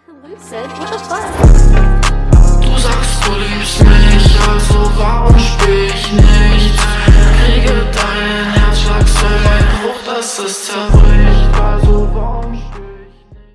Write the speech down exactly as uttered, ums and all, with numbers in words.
Lucid, what the fuck? Du sagst, du liebst mich, also warum spür ich nicht? Kriege deinen Herzschlag so weit hoch, dass es zerbricht.